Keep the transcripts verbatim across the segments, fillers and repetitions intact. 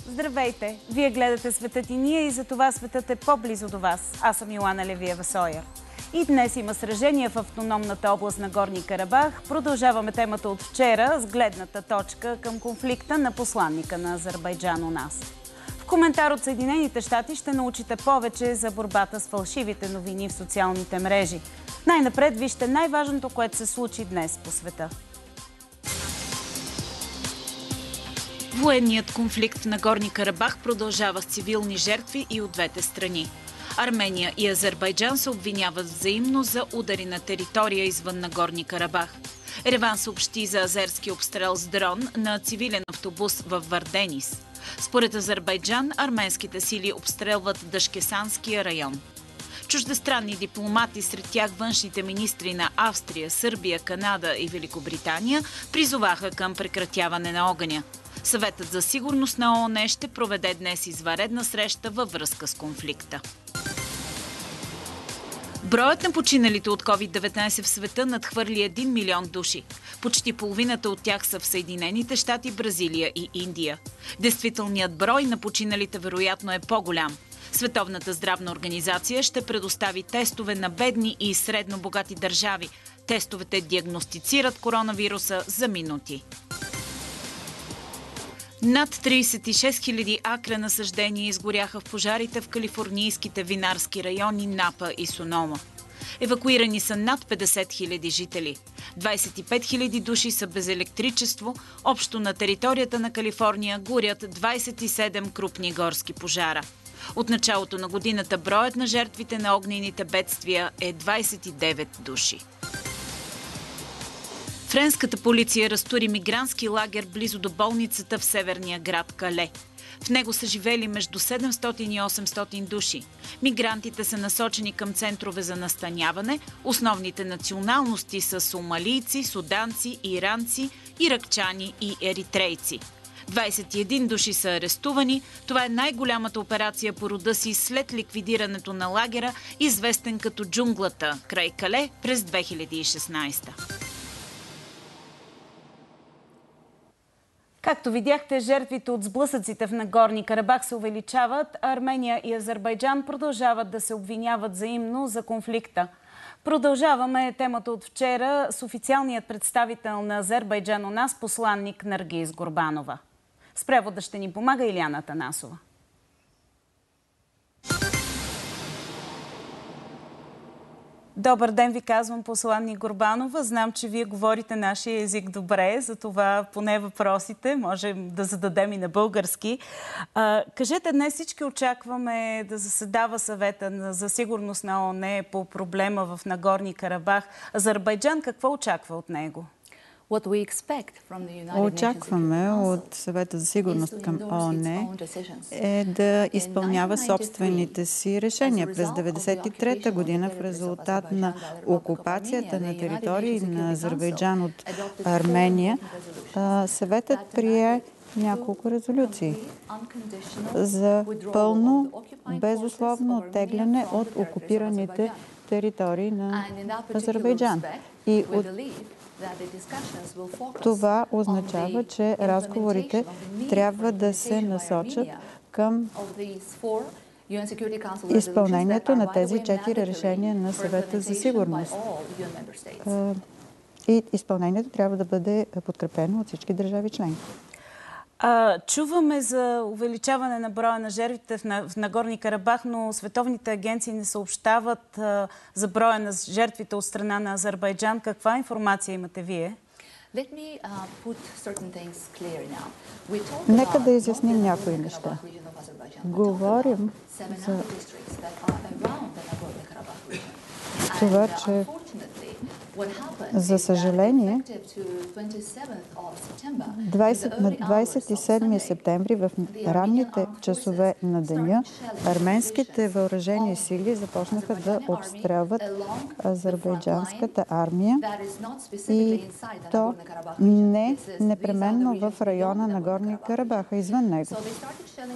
Здравейте! Вие гледате Светът и ние и за това светът е по-близо до вас. Аз съм Йоана Левиева-Сойер. И днес има сражения в автономната област на Горни Карабах. Продължаваме темата от вчера с гледната точка към конфликта на посланника на Азербайджан у нас. В коментар от Съединените щати ще научите повече за борбата с фалшивите новини в социалните мрежи. Най-напред вижте най-важното, което се случи днес по света. Военният конфликт на Горни Карабах продължава с цивилни жертви и от двете страни. Армения и Азербайджан се обвиняват взаимно за удари на територия извън на Горни Карабах. Ереван съобщи за азерски обстрел с дрон на цивилен автобус в Варденис. Според Азербайджан, арменските сили обстрелват Дашкесанския район. Чуждестранни дипломати, сред тях външните министри на Австрия, Сърбия, Канада и Великобритания, призоваха към прекратяване на огъня. Съветът за сигурност на ООН ще проведе днес извънредна среща във връзка с конфликта. Броят на починалите от ковид деветнайсет в света надхвърли един милион души. Почти половината от тях са в Съединените щати, Бразилия и Индия. Действителният брой на починалите вероятно е по-голям. Световната здравна организация ще предостави тестове на бедни и средно богати държави. Тестовете диагностицират коронавируса за минути. Над трийсет и шест хиляди акра насаждения изгоряха в пожарите в калифорнийските винарски райони Напа и Сонома. Евакуирани са над петдесет хиляди жители. двайсет и пет хиляди души са без електричество. Общо на територията на Калифорния горят двайсет и седем крупни горски пожара. От началото на годината броят на жертвите на огнените бедствия е двайсет и девет души. Френската полиция разтури мигрантски лагер близо до болницата в северния град Кале. В него са живели между седемстотин и осемстотин души. Мигрантите са насочени към центрове за настаняване. Основните националности са сомалийци, суданци, иранци, иракчани и еритрейци. двайсет и един души са арестувани. Това е най-голямата операция по рода си след ликвидирането на лагера, известен като джунглата, край Кале през две хиляди и шестнайсета. Както видяхте, жертвите от сблъсъците в Нагорни Карабах се увеличават, а Армения и Азербайджан продължават да се обвиняват взаимно за конфликта. Продължаваме темата от вчера с официалният представител на Азербайджан у нас, посланник Наргиз Гурбанова. С превода ще ни помага Илияна Танасова. Добър ден ви казвам, посланник Гурбанова. Знам, че вие говорите нашия език добре, затова поне въпросите можем да зададем и на български. А, кажете, днес всички очакваме да заседава съвета за сигурност на ООН по проблема в Нагорни Карабах. Азербайджан какво очаква от него? Очакваме от Съвета за сигурност към ООН е да изпълнява собствените си решения. През деветдесет и трета година в резултат на окупацията на територии на Азербайджан от Армения, Съветът прие няколко резолюции за пълно, безусловно оттегляне от окупираните територии на Азербайджан. И от това означава, че разговорите трябва да се насочат към изпълнението на тези четири решения на Съвета за сигурност. И изпълнението трябва да бъде подкрепено от всички държави членки. А, чуваме за увеличаване на броя на жертвите в Нагорни Карабах, но световните агенции не съобщават а, за броя на жертвите от страна на Азербайджан. Каква информация имате вие? Нека да изясним някои неща. Говорим за това, че за съжаление, на двайсет и седми септември в ранните часове на деня арменските въоръжени сили започнаха да обстрелват азербайджанската армия и то не непременно в района на Горни Карабах, а извън него.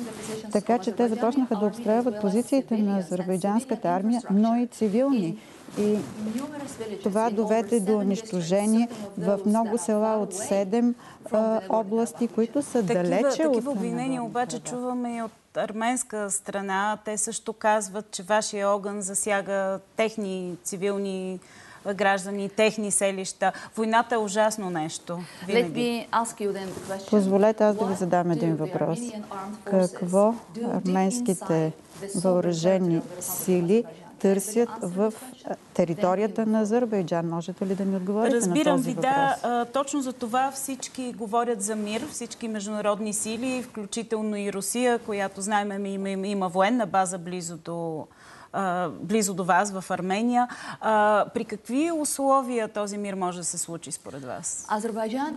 Така че те започнаха да обстрелват позициите на азербайджанската армия, но и цивилни И това доведе до унищожение в много села от седем области, които са такива, далече такива от... Такива обвинения обаче чуваме и от арменска страна. Те също казват, че вашия огън засяга техни цивилни граждани, техни селища. Войната е ужасно нещо. Винаги. Позволете аз да ви задам един въпрос. Какво арменските въоръжени сили търсят в територията на Азербайджан? Можете ли да ми отговорите Разбирам на този ви, въпрос? да. Точно за това всички говорят за мир, всички международни сили, включително и Русия, която знаем има, има, има военна база близо до, близо до вас в Армения. При какви условия този мир може да се случи според вас? Азербайджан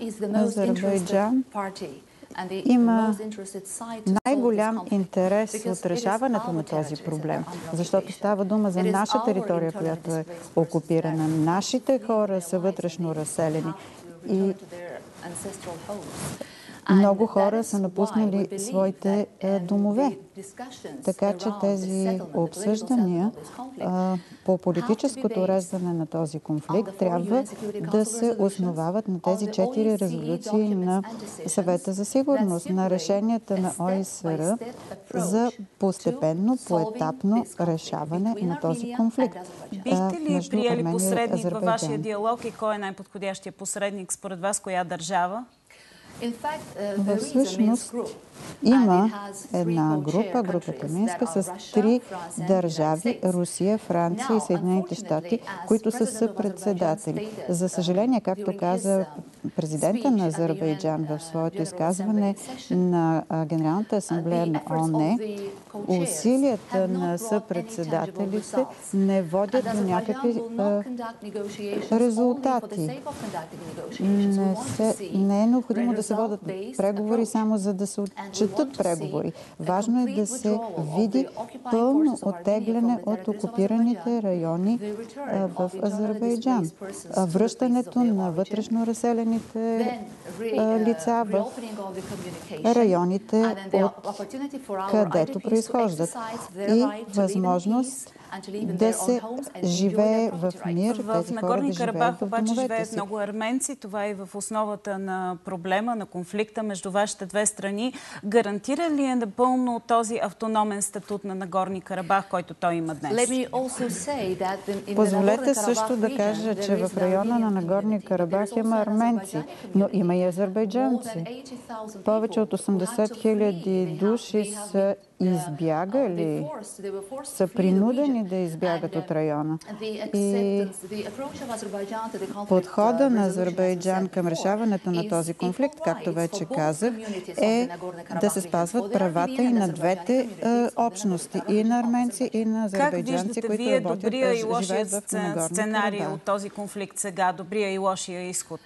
има най-голям интерес от решаването на този проблем, защото става дума за наша територия, която е окупирана. Нашите хора са вътрешно разселени и много хора са напуснали своите домове. Така че тези обсъждания по политическото уреждане на този конфликт трябва да се основават на тези четири резолюции на Съвета за сигурност, на решенията на О И С Р за постепенно, поетапно решаване на този конфликт. Бихте ли приели посредник във вашия диалог и кой е най-подходящия посредник според вас, коя държава? Всъщност има една група, групата Минска, с три държави – Русия, Франция и Съединените щати, които са съпредседатели. За съжаление, както каза президента на Азербайджан в своето изказване на Генералната асамблея на О О Н, усилията на съпредседателите не водят до някакви резултати. Не, се, не е необходимо да се водят преговори само за да се отчетат преговори. Важно е да се види пълно оттегляне от окупираните райони в Азербайджан. Връщането на вътрешно разселените лица в районите, от където произхождат. И възможност да се живее в мир, в тези хора да Карабах живеят в обаче домовете живеят си. много арменци. Това е в основата на проблема, на конфликта между вашите две страни. Гарантира ли е напълно този автономен статут на Нагорни Карабах, който той има днес? Позволете също да кажа, че в района на Нагорни Карабах има арменци, но има и азербайджанци. Повече от осемдесет хиляди души са избягали, са принудени да избягат от района. И подхода на Азербайджан към решаването на този конфликт, както вече казах, е да се спазват правата и на двете е, общности, и на арменци, и на азербайджанци, които вие работят, добрия и лошия живеят в Нагорни сценарий Карабах. от този конфликт сега, добрия и лошия изход?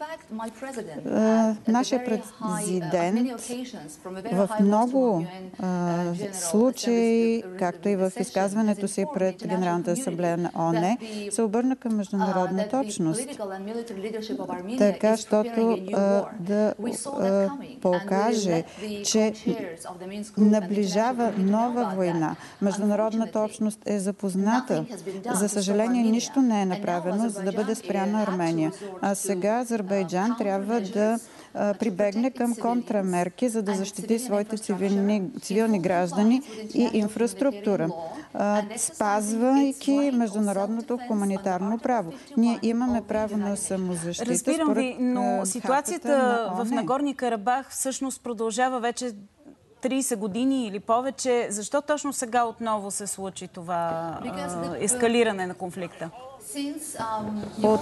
Нашия президент в много е, случаи, както и в изказването си пред Генералната асамблея на О О Н, се обърна към международната общност, така щото да а, покаже, че наближава нова война. Международната общност е запозната. За съжаление, нищо не е направено, за да бъде спряна Армения. А сега Азербайджан трябва да прибегне към контрамерки, за да защити своите цивилни, цивилни граждани и инфраструктура, спазвайки международното хуманитарно право. Ние имаме право на самозащита. Разбирам ви, но ситуацията в Нагорни Карабах всъщност продължава вече трийсет години или повече. Защо точно сега отново се случи това а, ескалиране на конфликта? От,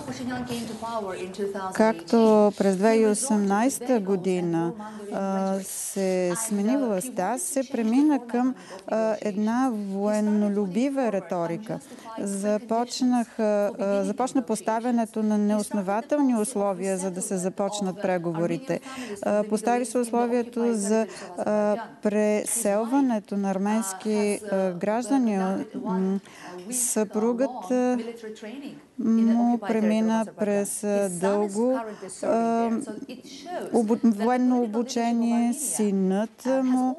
както през две хиляди и осемнадесета година а, се смени властта, се премина към а, една военнолюбива риторика. Започнах, а, започна поставянето на неоснователни условия, за да се започнат преговорите. А, постави се условието за а, преселването на арменски граждани, съпругът му премина през дълго военно обучение, синът му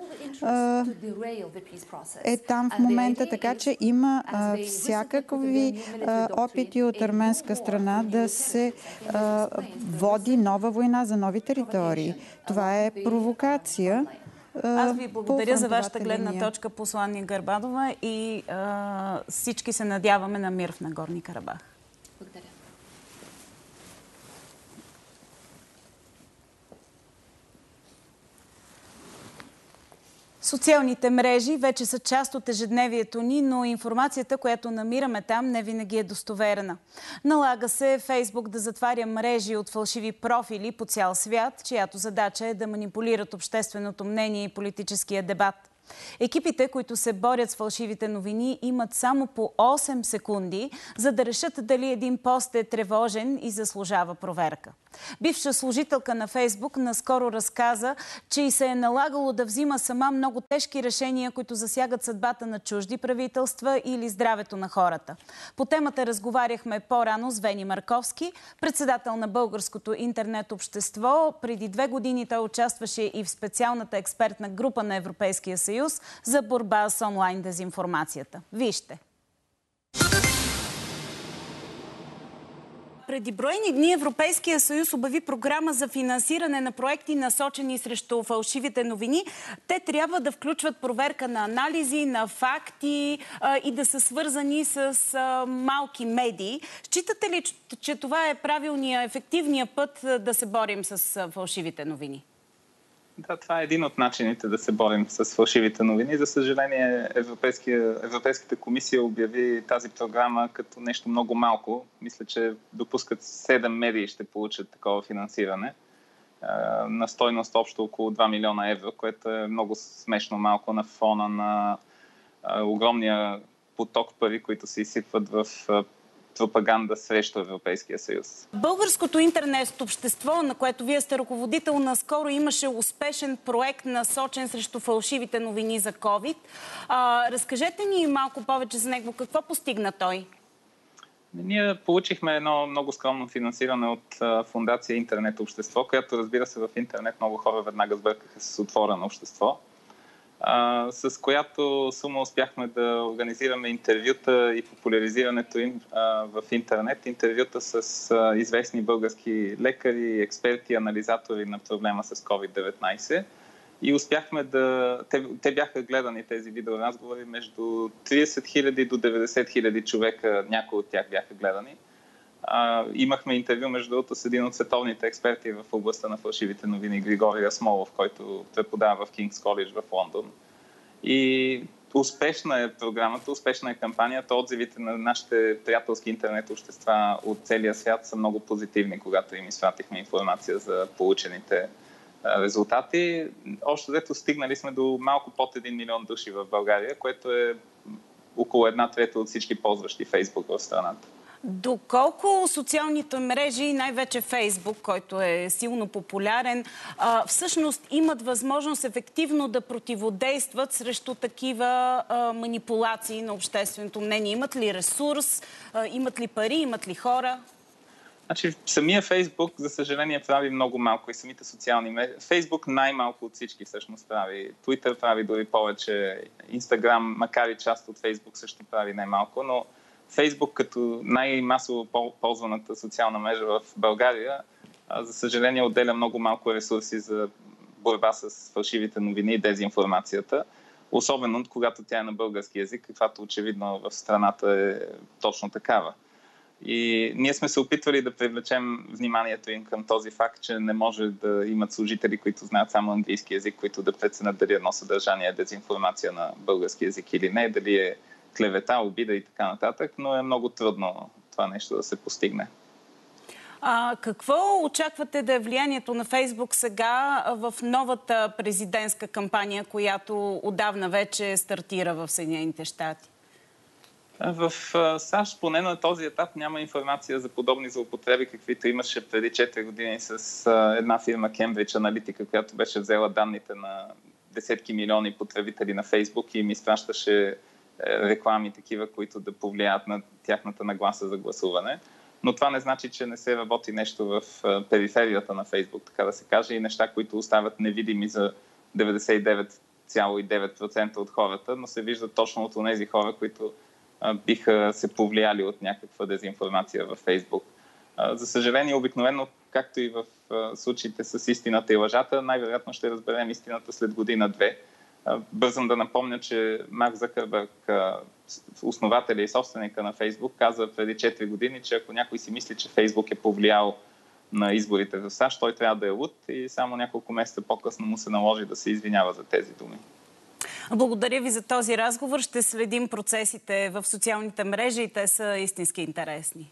е там в момента, така че има всякакви опити от арменска страна да се води нова война за нови територии. Това е провокация. Аз ви благодаря за вашата гледна линия. точка, посланник Гарбадова, и а, всички се надяваме на мир в Нагорни Карабах. Благодаря. Социалните мрежи вече са част от ежедневието ни, но информацията, която намираме там, не винаги е достоверна. Налага се Фейсбук да затваря мрежи от фалшиви профили по цял свят, чиято задача е да манипулират общественото мнение и политическия дебат. Екипите, които се борят с фалшивите новини, имат само по осем секунди, за да решат дали един пост е тревожен и заслужава проверка. Бивша служителка на Фейсбук наскоро разказа, че и се е налагало да взима сама много тежки решения, които засягат съдбата на чужди правителства или здравето на хората. По темата разговаряхме по-рано с Вени Марковски, председател на Българското интернет общество. Преди две години той участваше и в специалната експертна група на Европейския съюз за борба с онлайн дезинформацията. Вижте! Преди броени дни Европейския съюз обяви програма за финансиране на проекти, насочени срещу фалшивите новини. Те трябва да включват проверка на анализи, на факти а, и да са свързани с а, малки медии. Считате ли, че това е правилният, ефективният път да се борим с а, фалшивите новини? Да, това е един от начините да се борим с фалшивите новини. За съжаление, Европейската комисия обяви тази програма като нещо много малко. Мисля, че допускат седем медии ще получат такова финансиране на стойност общо около два милиона евро, което е много смешно малко на фона на огромния поток пари, които се изсипват в пропаганда срещу Европейския съюз. Българското интернет общество, на което вие сте ръководител, наскоро имаше успешен проект, насочен срещу фалшивите новини за ковид. А, разкажете ни малко повече за него. Какво постигна той? Ние получихме едно много скромно финансиране от а, фондация Интернет общество, която, разбира се, в интернет много хора веднага сбъркаха с отворено общество, а, с която сума успяхме да организираме интервюта и популяризирането им а, в интернет. Интервюта с а, известни български лекари, експерти, анализатори на проблема с ковид деветнайсет. И успяхме да... Те, те бяха гледани тези видеоразговори между трийсет хиляди до деветдесет хиляди човека, някои от тях бяха гледани. А, имахме интервю, между другото, с един от световните експерти в областта на фалшивите новини, Григорий Асмолов, който преподава в Кингс Колидж в Лондон. И успешна е програмата, успешна е кампанията. Отзивите на нашите приятелски интернет общества от целия свят са много позитивни, когато им изпратихме информация за получените резултати. Още дето стигнали сме до малко под един милион души в България, което е около една трета от всички ползващи Фейсбук в страната. Доколко социалните мрежи, най-вече Фейсбук, който е силно популярен, всъщност имат възможност ефективно да противодействат срещу такива манипулации на общественото мнение? Имат ли ресурс, имат ли пари, имат ли хора? Значи, самия Фейсбук, за съжаление, прави много малко и самите социални мрежи. Фейсбук най-малко от всички всъщност прави. Твитър прави дори повече. Инстаграм, макар и част от Фейсбук, също прави най-малко, но Фейсбук като най-масово ползваната социална мрежа в България, за съжаление, отделя много малко ресурси за борба с фалшивите новини и дезинформацията. Особено когато тя е на български език, каквато очевидно в страната е точно такава. И ние сме се опитвали да привлечем вниманието им към този факт, че не може да имат служители, които знаят само английски език, които да преценят дали едно съдържание е дезинформация на български език или не, дали е клевета, обида и така нататък, но е много трудно това нещо да се постигне. А, какво очаквате да е влиянието на Фейсбук сега в новата президентска кампания, която отдавна вече стартира в Съединените щати? В САЩ поне на този етап няма информация за подобни злоупотреби, каквито имаше преди четири години с една фирма Cambridge Analytica, която беше взела данните на десетки милиони потребители на Фейсбук и им изпращаше реклами такива, които да повлияят на тяхната нагласа за гласуване. Но това не значи, че не се работи нещо в периферията на Фейсбук, така да се каже, и неща, които остават невидими за деветдесет и девет цяло и девет процента от хората, но се виждат точно от тези хора, които а, биха се повлияли от някаква дезинформация във Фейсбук. А, за съжаление, обикновено, както и в а, случаите с истината и лъжата, най-вероятно ще разберем истината след година-две. Бързам да напомня, че Марк Закърбърг, основателя и собственика на Фейсбук, каза преди четири години, че ако някой си мисли, че Фейсбук е повлиял на изборите в САЩ, той трябва да е луд, и само няколко месеца по-късно му се наложи да се извинява за тези думи. Благодаря ви за този разговор. Ще следим процесите в социалните мрежи и те са истински интересни.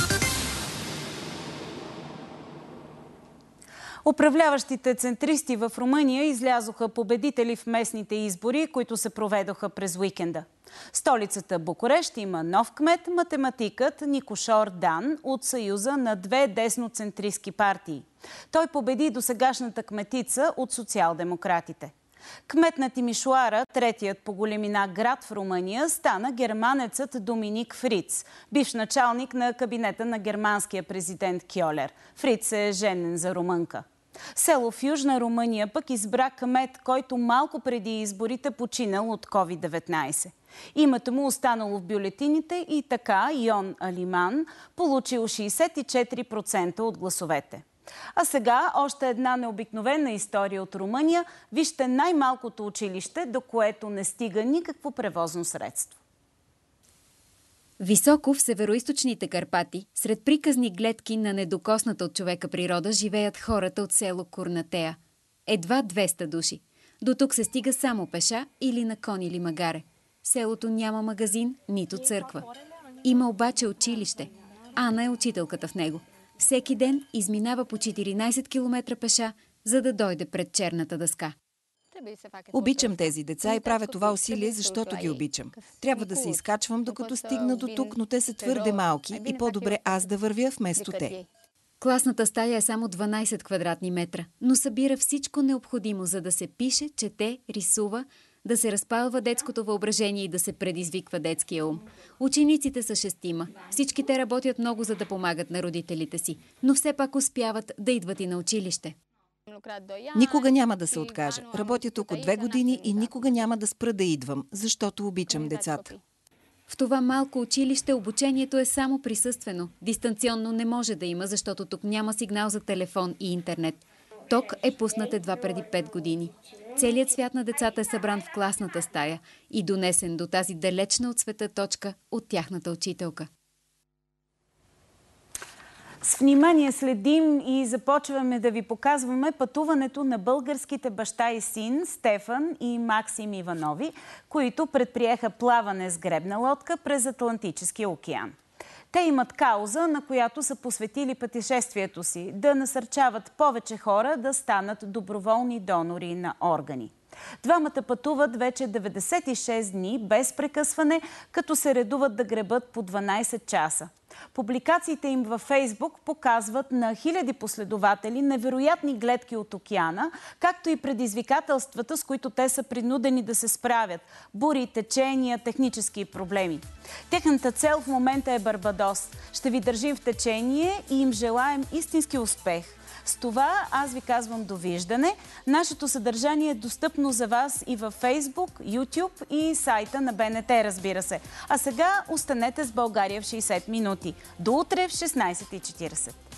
Управляващите центристи в Румъния излязоха победители в местните избори, които се проведоха през уикенда. Столицата Букурещ има нов кмет, математикът Никошор Дан от съюза на две десноцентристки партии. Той победи досегашната кметица от социал-демократите. Кмет на Тимишоара, третият по големина град в Румъния, стана германецът Доминик Фриц, бивш началник на кабинета на германския президент Кьолер. Фриц е женен за румънка. Село в Южна Румъния пък избра кмет, който малко преди изборите починал от ковид деветнайсет. Името му останало в бюлетините и така Йон Алиман получил шейсет и четири процента от гласовете. А сега още една необикновена история от Румъния. Вижте най-малкото училище, до което не стига никакво превозно средство. Високо в североизточните Карпати, сред приказни гледки на недокосната от човека природа, живеят хората от село Курнатея. Едва двеста души. До тук се стига само пеша или на кон или магаре. Селото няма магазин, нито църква. Има обаче училище. Ана е учителката в него. Всеки ден изминава по четиринайсет километра пеша, за да дойде пред черната дъска. Обичам тези деца и правя това усилие, защото ги обичам. Трябва да се изкачвам, докато стигна до тук, но те са твърде малки и по-добре аз да вървя вместо те. Класната стая е само дванайсет квадратни метра, но събира всичко необходимо, за да се пише, чете, рисува, да се разпалва детското въображение и да се предизвиква детския ум. Учениците са шестима. Всички те работят много, за да помагат на родителите си, но все пак успяват да идват и на училище. Никога няма да се откажа. Работя тук от две години и никога няма да спра да идвам, защото обичам децата. В това малко училище обучението е само присъствено. Дистанционно не може да има, защото тук няма сигнал за телефон и интернет. Ток е пуснат едва преди пет години. Целият свят на децата е събран в класната стая и донесен до тази далечна от света точка от тяхната учителка. С внимание следим и започваме да ви показваме пътуването на българските баща и син Стефан и Максим Иванови, които предприеха плаване с гребна лодка през Атлантическия океан. Те имат кауза, на която са посветили пътешествието си – да насърчават повече хора да станат доброволни донори на органи. Двамата пътуват вече деветдесет и шест дни без прекъсване, като се редуват да гребат по дванайсет часа. Публикациите им във Фейсбук показват на хиляди последователи невероятни гледки от океана, както и предизвикателствата, с които те са принудени да се справят – бури, течения, технически проблеми. Техната цел в момента е Барбадос. Ще ви държим в течение и им желаем истински успех. С това аз ви казвам довиждане. Нашето съдържание е достъпно за вас и във Фейсбук, Ютюб и сайта на Б Н Т, разбира се. А сега останете с България в шейсет минути. До утре в шестнайсет и четирийсет.